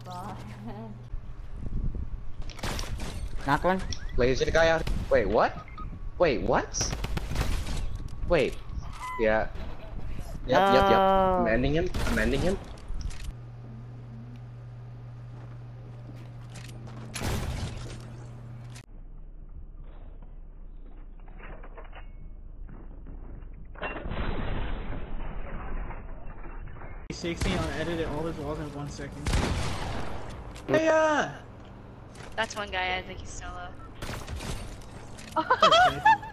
god. Knock one. Laser the guy out. Wait, what? Wait, what? Wait. Yeah. Yep. I'm ending him. $60 on edited all his walls in 1 second. Hey, That's one guy, I think he's solo. okay.